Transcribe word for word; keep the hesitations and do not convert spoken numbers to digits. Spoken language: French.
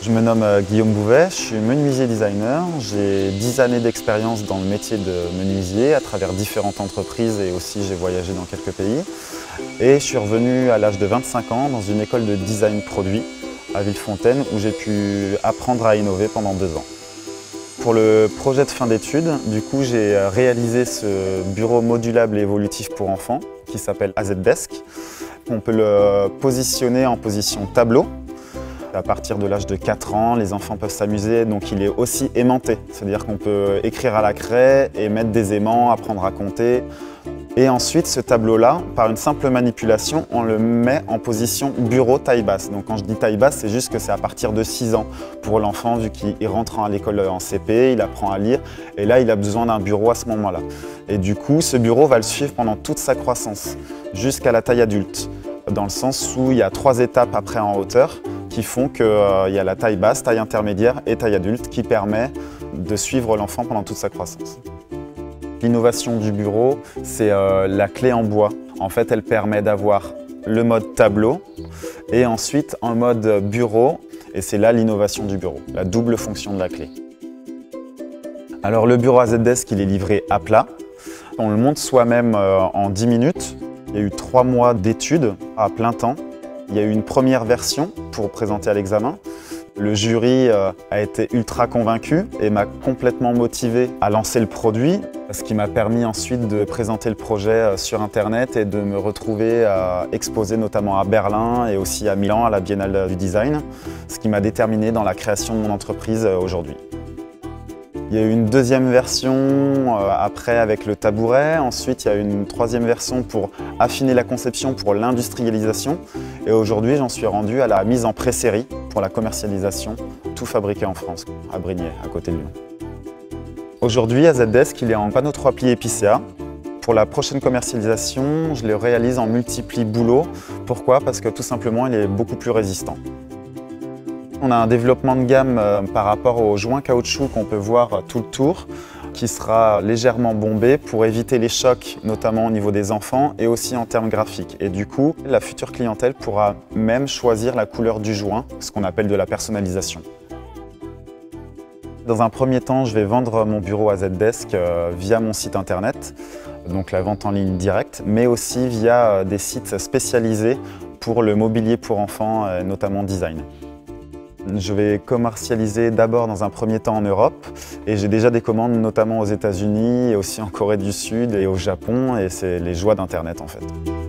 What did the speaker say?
Je me nomme Guillaume Bouvet, je suis menuisier designer. J'ai dix années d'expérience dans le métier de menuisier à travers différentes entreprises et aussi j'ai voyagé dans quelques pays. Et je suis revenu à l'âge de vingt-cinq ans dans une école de design produit à Villefontaine où j'ai pu apprendre à innover pendant deux ans. Pour le projet de fin d'études, du coup, j'ai réalisé ce bureau modulable et évolutif pour enfants qui s'appelle AZDesk. On peut le positionner en position tableau. À partir de l'âge de quatre ans, les enfants peuvent s'amuser, donc il est aussi aimanté. C'est-à-dire qu'on peut écrire à la craie et mettre des aimants, apprendre à compter. Et ensuite, ce tableau-là, par une simple manipulation, on le met en position bureau taille basse. Donc quand je dis taille basse, c'est juste que c'est à partir de six ans pour l'enfant, vu qu'il rentre à l'école en C P, il apprend à lire, et là, il a besoin d'un bureau à ce moment-là. Et du coup, ce bureau va le suivre pendant toute sa croissance, jusqu'à la taille adulte, dans le sens où il y a trois étapes après en hauteur, qui font qu'il euh, y a la taille basse, taille intermédiaire et taille adulte qui permet de suivre l'enfant pendant toute sa croissance. L'innovation du bureau, c'est euh, la clé en bois. En fait, elle permet d'avoir le mode tableau et ensuite un mode bureau, et c'est là l'innovation du bureau, la double fonction de la clé. Alors le bureau AZDesk, il est livré à plat. On le monte soi-même euh, en dix minutes. Il y a eu trois mois d'études à plein temps. Il y a eu une première version pour présenter à l'examen. Le jury a été ultra convaincu et m'a complètement motivé à lancer le produit, ce qui m'a permis ensuite de présenter le projet sur Internet et de me retrouver à exposer notamment à Berlin et aussi à Milan à la Biennale du Design, ce qui m'a déterminé dans la création de mon entreprise aujourd'hui. Il y a eu une deuxième version après avec le tabouret, ensuite il y a eu une troisième version pour affiner la conception pour l'industrialisation et aujourd'hui j'en suis rendu à la mise en pré-série pour la commercialisation, tout fabriqué en France, à Brignais, à côté de Lyon. Aujourd'hui AZDesk il est en panneau trois plis épicéa. Pour la prochaine commercialisation, je le réalise en multipli boulot. Pourquoi? Parce que tout simplement il est beaucoup plus résistant. On a un développement de gamme par rapport au joint caoutchouc qu'on peut voir tout le tour, qui sera légèrement bombé pour éviter les chocs, notamment au niveau des enfants et aussi en termes graphiques. Et du coup, la future clientèle pourra même choisir la couleur du joint, ce qu'on appelle de la personnalisation. Dans un premier temps, je vais vendre mon bureau AZDesk via mon site internet, donc la vente en ligne directe, mais aussi via des sites spécialisés pour le mobilier pour enfants, notamment design. Je vais commercialiser d'abord dans un premier temps en Europe et j'ai déjà des commandes notamment aux États-Unis et aussi en Corée du Sud et au Japon et c'est les joies d'Internet en fait.